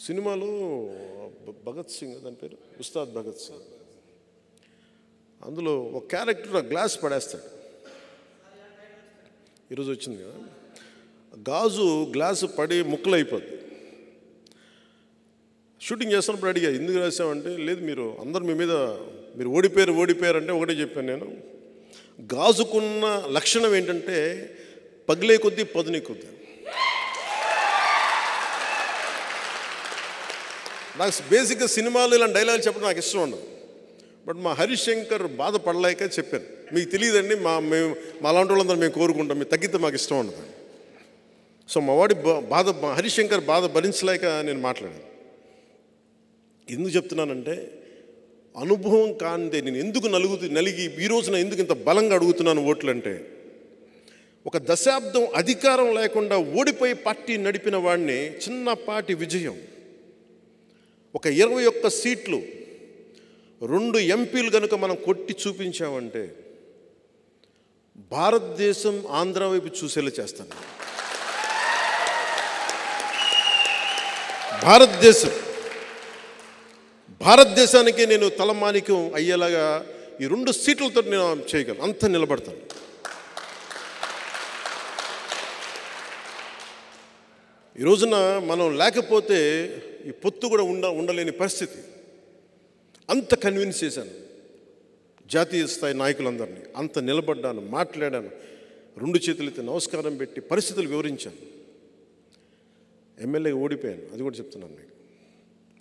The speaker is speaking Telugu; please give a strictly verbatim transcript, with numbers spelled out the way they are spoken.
సినిమాలో భగత్ సింగ్ దాని పేరు ఉస్తాద్ భగత్ సింగ్, అందులో ఒక క్యారెక్టర్ గ్లాస్ పడేస్తాడు. ఈరోజు వచ్చింది కదా, గాజు గ్లాసు పడి ముక్కలు అయిపోద్ది. షూటింగ్ చేస్తున్నప్పుడు అడిగా ఎందుకు రాసామంటే, లేదు మీరు అందరు మీ మీద మీరు ఓడిపోయారు ఓడిపోయారు అంటే ఒకటే చెప్పాను నేను, గాజుకున్న లక్షణం ఏంటంటే పగిలే కొద్దీ పదునే కొద్దీ. నాకు బేసిక్గా సినిమాలు ఇలాంటి డైలాగ్ చెప్పడం నాకు ఇష్టం ఉండదు. బట్ మా హరీష్ శంకర్ బాధపడలేక చెప్పాను, మీకు తెలియదండి మా మేము మా అలాంటి వాళ్ళందరూ మేము కోరుకుంటాం, మీరు తగ్గితే మాకు ఇష్టం ఉండదు. సో మా వాడి బాధ హరీష్ శంకర్ బాధ భరించలేక నేను మాట్లాడాను. ఎందుకు చెప్తున్నానంటే, అనుభవం కానిదే నేను ఎందుకు నలుగుతూ నలిగి ఈ రోజున ఎందుకు ఇంత బలంగా అడుగుతున్నాను ఓట్లు అంటే, ఒక దశాబ్దం అధికారం లేకుండా ఓడిపోయి పార్టీ నడిపిన వాడిని చిన్నపాటి విజయం, ఒక ఇరవై ఒక్క సీట్లు రెండు ఎంపీలు కనుక మనం కొట్టి చూపించామంటే భారతదేశం ఆంధ్ర వైపు చూసేలా చేస్తాను. భారతదేశం భారతదేశానికి నేను తలమానికం అయ్యేలాగా ఈ రెండు సీట్లతో నేను చేయగలను, అంత నిలబడతాను. ఈ రోజున మనం లేకపోతే ఈ పొత్తు కూడా ఉండ ఉండలేని పరిస్థితి. అంత కన్విన్స్ చేశాను జాతీయ స్థాయి నాయకులందరినీ, అంత నిలబడ్డాను, మాట్లాడాను, రెండు చేతులైతే నమస్కారం పెట్టి పరిస్థితులు వివరించాను. ఎమ్మెల్యేగా ఓడిపోయాను, అది కూడా చెప్తున్నాను మీకు.